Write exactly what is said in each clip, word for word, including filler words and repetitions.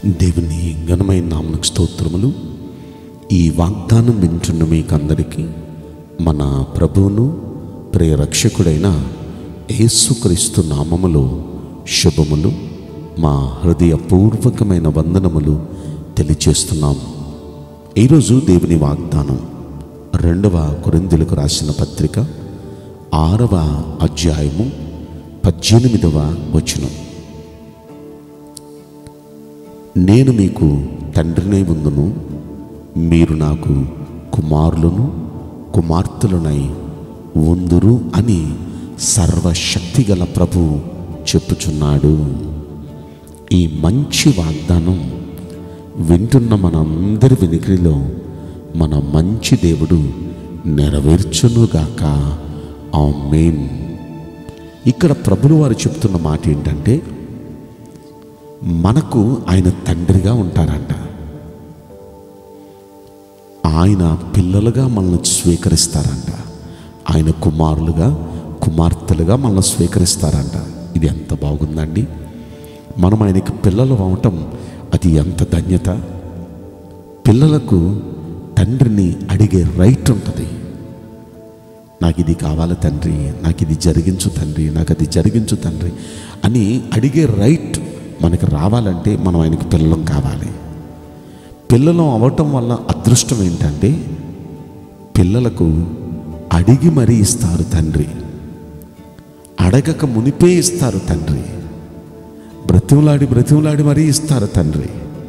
దేవుని ఘనమైన నామమునకు స్తోత్రములు. ఈ వాగ్దానం వింటున్న మీకందరికీ మన ప్రభువును ప్రియ రక్షకుడైన యేసుక్రీస్తు నామములో శుభములు, మా హృదయపూర్వకమైన వందనములు తెలియచేస్తున్నాం. ఈరోజు దేవుని వాగ్దానం రెండవ కొరింథీయులకు రాసిన పత్రిక ఆరవ అధ్యాయము పద్దెనిమిదవ వచనం. నేను మీకు తండ్రినై ఉందును, మీరు నాకు కుమారులను కుమార్తెలనై ఉందురు అని సర్వశక్తిగల ప్రభువు చెప్పుచున్నాడు. ఈ మంచి వాగ్దానం వింటున్న మనందరి వినికిడిలో మన మంచి దేవుడు నెరవేర్చునుగాక. ఆమేన్. ఇక్కడ ప్రభువు వారు చెప్తున్న మాట ఏంటంటే, మనకు ఆయన తండ్రిగా ఉంటారంట. ఆయన పిల్లలుగా మనల్ని స్వీకరిస్తారంట. ఆయన కుమారులుగా కుమార్తెలుగా మనల్ని స్వీకరిస్తారంట. ఇది ఎంత బాగుందండి. మనం ఆయనకి పిల్లలు అవటం అది ఎంత ధన్యత. పిల్లలకు తండ్రిని అడిగే రైట్ ఉంటుంది. నాకు ఇది కావాలి తండ్రి, నాకు ఇది జరిగించు తండ్రి, నాకు అది జరిగించు తండ్రి అని అడిగే రైట్ మనకి రావాలంటే మనం ఆయనకి పిల్లలం కావాలి. పిల్లలం అవ్వటం వల్ల అదృష్టం ఏంటంటే, పిల్లలకు అడిగి మరీ ఇస్తారు తండ్రి, అడగక మునిపే ఇస్తారు తండ్రి, బ్రతిమలాడి బ్రతిమలాడి మరీ ఇస్తారు తండ్రి.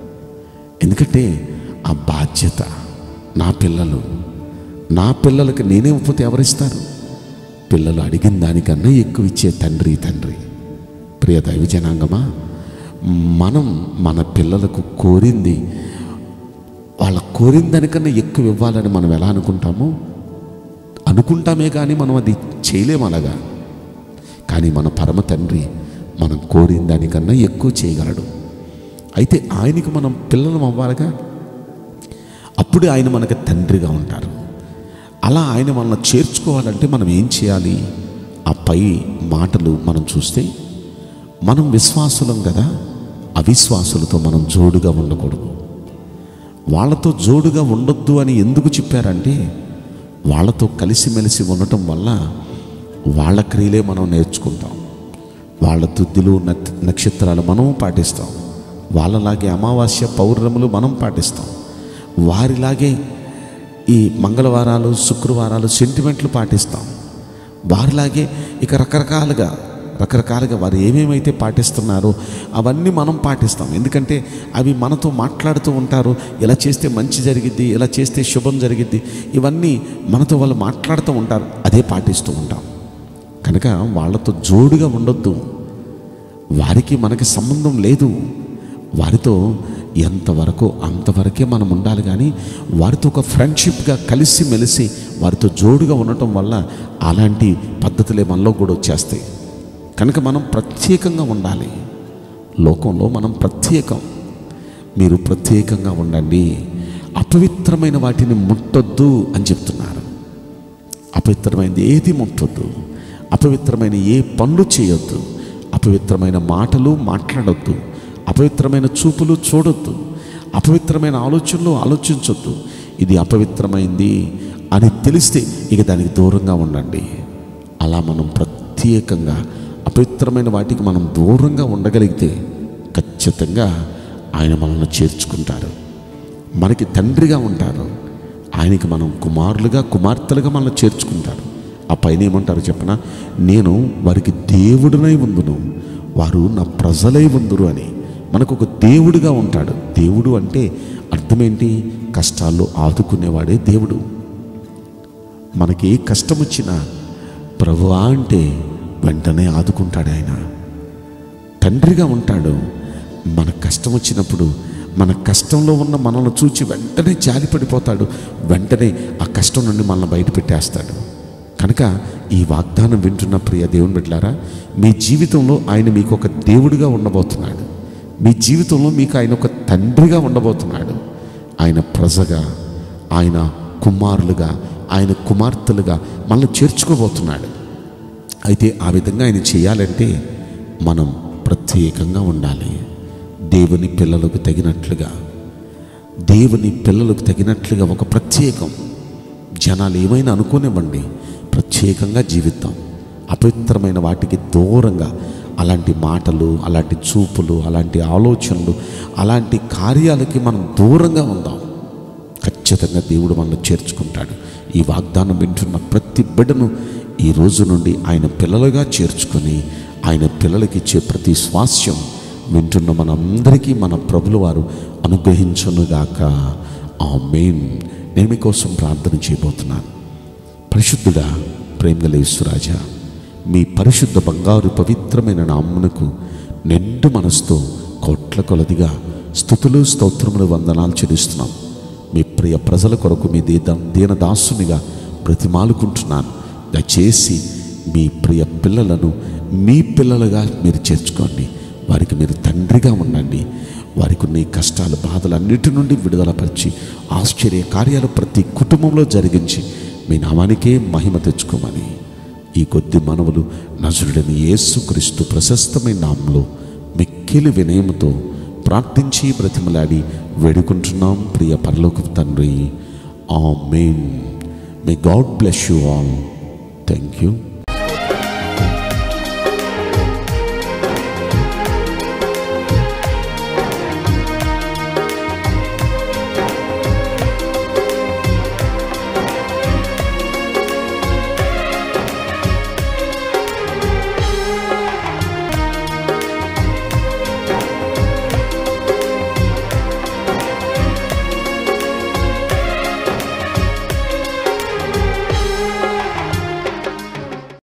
ఎందుకంటే ఆ బాధ్యత, నా పిల్లలు నా పిల్లలకి నేనే ఇవ్వకపోతే ఎవరిస్తారు? పిల్లలు అడిగిన దానికన్నా ఎక్కువ ఇచ్చే తండ్రి తండ్రి. ప్రియ దైవ జనాంగమా, మనం మన పిల్లలకు కోరింది, వాళ్ళ కోరిన దానికన్నా ఎక్కువ ఇవ్వాలని మనం ఎలా అనుకుంటామో అనుకుంటామే కానీ మనం అది చేయలేము అలాగా. కానీ మన పరమ తండ్రి మనం కోరిన దానికన్నా ఎక్కువ చేయగలడు. అయితే ఆయనకి మనం పిల్లలం అవ్వాలిగా, అప్పుడే ఆయన మనకు తండ్రిగా ఉంటారు. అలా ఆయన మనల్ని చేర్చుకోవాలంటే మనం ఏం చేయాలి? ఆ పై మాటలు మనం చూస్తే, మనం విశ్వాసులం కదా, అవిశ్వాసులతో మనం జోడుగా ఉండకూడదు. వాళ్ళతో జోడుగా ఉండొద్దు అని ఎందుకు చెప్పారంటే, వాళ్ళతో కలిసిమెలిసి ఉండటం వల్ల వాళ్ళ క్రియలే మనం నేర్చుకుంటాం. వాళ్ళ తుద్దులు నక్షత్రాలు మనం పాటిస్తాం. వాళ్ళలాగే అమావాస్య పౌర్ణములు మనం పాటిస్తాం. వారిలాగే ఈ మంగళవారాలు శుక్రవారాలు సెంటిమెంట్లు పాటిస్తాం. వారిలాగే ఇక రకరకాలుగా రకరకాలుగా వారు ఏమేమైతే పాటిస్తున్నారో అవన్నీ మనం పాటిస్తాం. ఎందుకంటే అవి మనతో మాట్లాడుతూ ఉంటారు. ఇలా చేస్తే మంచి జరిగిద్ది, ఇలా చేస్తే శుభం జరిగిద్ది, ఇవన్నీ మనతో వాళ్ళు మాట్లాడుతూ ఉంటారు. అదే పాటిస్తూ ఉంటాం. కనుక వాళ్ళతో జోడుగా ఉండొద్దు. వారికి మనకి సంబంధం లేదు. వారితో ఎంతవరకు అంతవరకే మనం ఉండాలి. కానీ వారితో ఒక ఫ్రెండ్షిప్గా కలిసి మెలిసి వారితో జోడుగా ఉండటం వల్ల అలాంటి పద్ధతులే మనలో కూడా వచ్చేస్తాయి. కనుక మనం ప్రత్యేకంగా ఉండాలి. లోకంలో మనం ప్రత్యేకం. మీరు ప్రత్యేకంగా ఉండండి, అపవిత్రమైన వాటిని ముట్టొద్దు అని చెప్తున్నారు. అపవిత్రమైనది ఏది ముట్టొద్దు, అపవిత్రమైన ఏ పనులు చేయొద్దు, అపవిత్రమైన మాటలు మాట్లాడొద్దు, అపవిత్రమైన చూపులు చూడొద్దు, అపవిత్రమైన ఆలోచనలు ఆలోచించొద్దు. ఇది అపవిత్రమైంది అని తెలిస్తే ఇక దానికి దూరంగా ఉండండి. అలా మనం ప్రత్యేకంగా అపవిత్రమైన వాటికి మనం దూరంగా ఉండగలిగితే ఖచ్చితంగా ఆయన మనల్ని చేర్చుకుంటారు, మనకి తండ్రిగా ఉంటారు. ఆయనకి మనం కుమారులుగా కుమార్తెలుగా మనల్ని చేర్చుకుంటారు. ఆ పైన ఏమంటారు చెప్పనా? నేను వారికి దేవుడినై ఉందును, వారు నా ప్రజలై ఉందురు అని. మనకు ఒక దేవుడుగా ఉంటాడు. దేవుడు అంటే అర్థమేంటి? కష్టాల్లో ఆదుకునేవాడే దేవుడు. మనకి ఏ కష్టం వచ్చినా ప్రభువా అంటే వెంటనే ఆదుకుంటాడు ఆయన. తండ్రిగా ఉంటాడు. మన కష్టం వచ్చినప్పుడు మన కష్టంలో ఉన్న మనల్ని చూచి వెంటనే జాలి పడిపోతాడు. వెంటనే ఆ కష్టం నుండి మనల్ని బయట పెట్టేస్తాడు. కనుక ఈ వాగ్దానం వింటున్న ప్రియ దేవుని బిడ్డలారా, మీ జీవితంలో ఆయన మీకు ఒక దేవుడిగా ఉండబోతున్నాడు. మీ జీవితంలో మీకు ఆయన ఒక తండ్రిగా ఉండబోతున్నాడు. ఆయన ప్రజగా, ఆయన కుమారులుగా, ఆయన కుమార్తెలుగా మనల్ని చేర్చుకోబోతున్నాడు. అయితే ఆ విధంగా ఆయన చేయాలంటే మనం ప్రత్యేకంగా ఉండాలి. దేవుని పిల్లలకు తగినట్లుగా దేవుని పిల్లలకు తగినట్లుగా ఒక ప్రత్యేకం. జనాలు ఏమైనా అనుకోనివ్వండి, ప్రత్యేకంగా జీవిద్దాం. అపవిత్రమైన వాటికి దూరంగా, అలాంటి మాటలు, అలాంటి చూపులు, అలాంటి ఆలోచనలు, అలాంటి కార్యాలకి మనం దూరంగా ఉందాం. ఖచ్చితంగా దేవుడు మనల్ని చేర్చుకుంటాడు. ఈ వాగ్దానం వింటున్న ప్రతి బిడ్డను ఈ రోజు నుండి ఆయన పిల్లలుగా చేర్చుకొని ఆయన పిల్లలకి ఇచ్చే ప్రతి స్వాస్యం వింటున్న మనందరికీ మన ప్రభుల వారు అనుగ్రహించునుగాక. ఆమేన్. నేను మీకోసం ప్రార్థన చేయబోతున్నాను. పరిశుద్ధుడా, ప్రేమగల యేసురాజా, మీ పరిశుద్ధ బంగారు పవిత్రమైన నామమునకు నిండు మనసుతో కోట్ల కొలదిగా స్తుతులు స్తోత్రములు వందనాలు చెల్లిస్తున్నాం. మీ ప్రియ ప్రజల కొరకు మీ దీన దీనదాసునిగా బ్రతిమాలుకుంటున్నాను. దయచేసి మీ ప్రియ పిల్లలను మీ పిల్లలుగా మీరు చేర్చుకోండి. వారికి మీరు తండ్రిగా ఉండండి. వారికి ఉన్న ఈ కష్టాలు, బాధలు అన్నిటి నుండి విడుదలపరిచి ఆశ్చర్య కార్యాలు ప్రతి కుటుంబంలో జరిగించి మీ నామానికే మహిమ తెచ్చుకోమని ఈ కొద్ది మనవులు నజరుడైన యేసుక్రీస్తు ప్రశస్తమైన నామంలో మిక్కిలి వినయముతో ప్రార్థించి బ్రతిమలాడి వేడుకుంటున్నాం ప్రియ పరలోకపు తండ్రి. Amen. May God bless you all. Thank you.